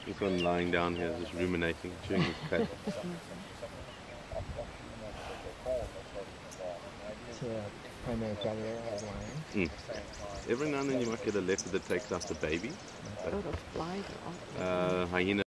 This one lying down here is just ruminating, chewing his cud. It's a primary predator of lions. Every now and then you might get a leopard that takes out the baby. Oh, those flies are awesome. Hyena